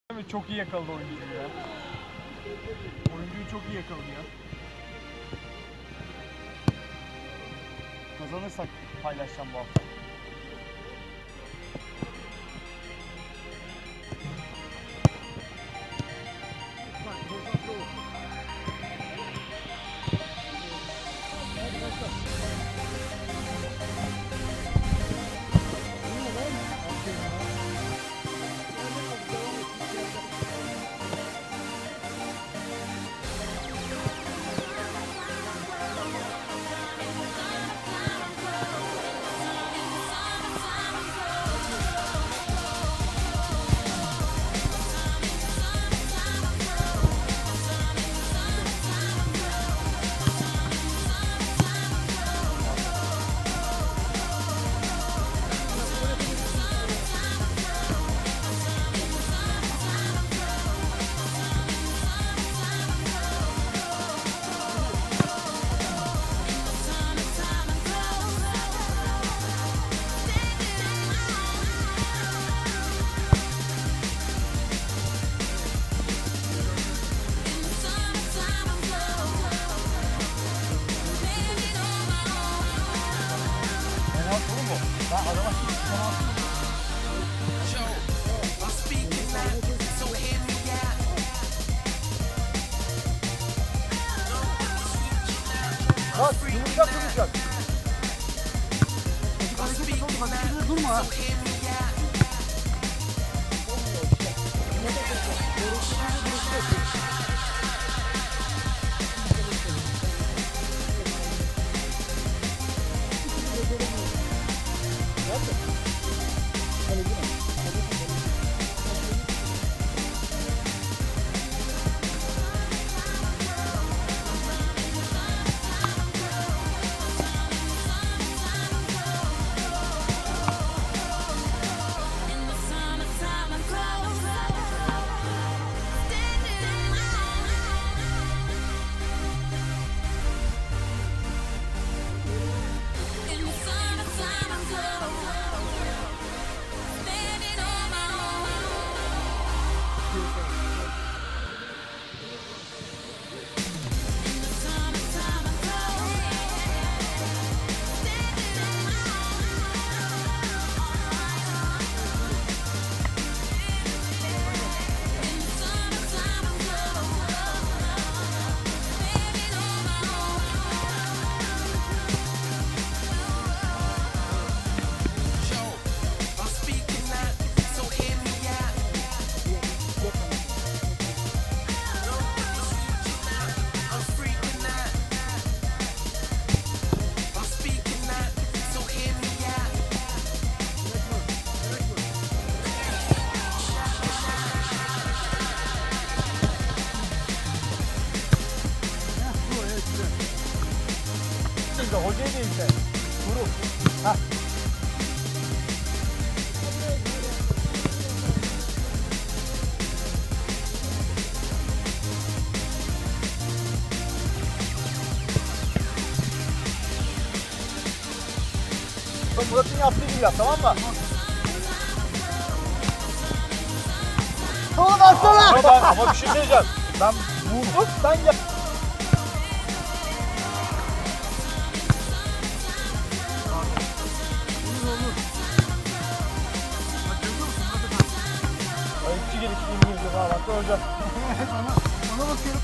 Çok iyi yakaladı oyuncuyu ya. Oyuncuyu çok iyi yakaladı ya. Kazanırsak paylaşacağım bu hafta. Bak yumuşak yumuşak. Durma ha. Hocayı da izle. Vuru. Hah. Murat'ın yaptığı gibi yap, tamam mı? Oğlum atsana! Ama bir şey diyeceğim. Ben vurdum, sen yap. Ayıpçı geliştiğimi girdim ha bak hocam. Bana bakıyorum.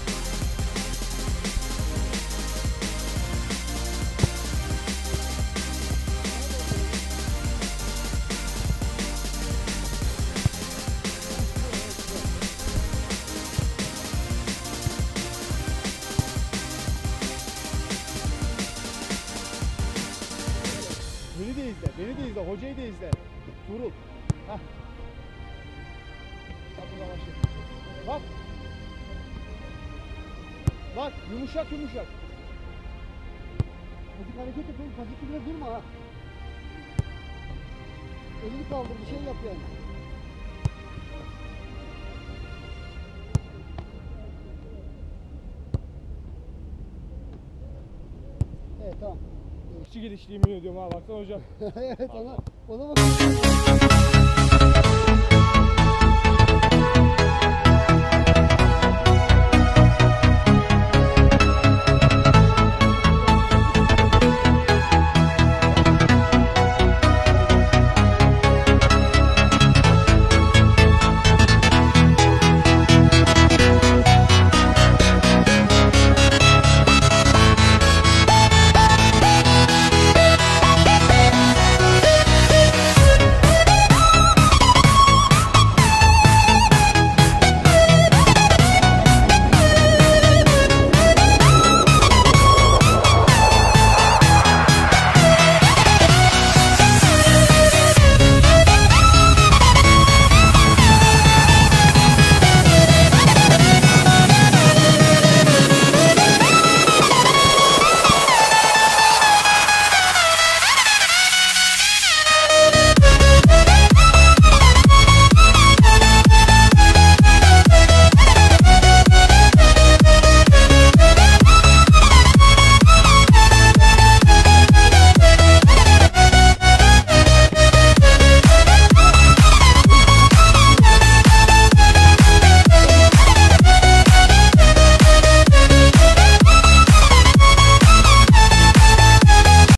Beni de izle, beni de izle, hocayı da izle. Vurul. Hah. Bak. Bak yumuşak yumuşak. Hadi hareket yapalım. Hadi bile durma ha. Elini kaldır, bir şey yap yani. Evet tamam. İşçi geliştiğimi ediyorum ha baksana hocam. Evet ona bak.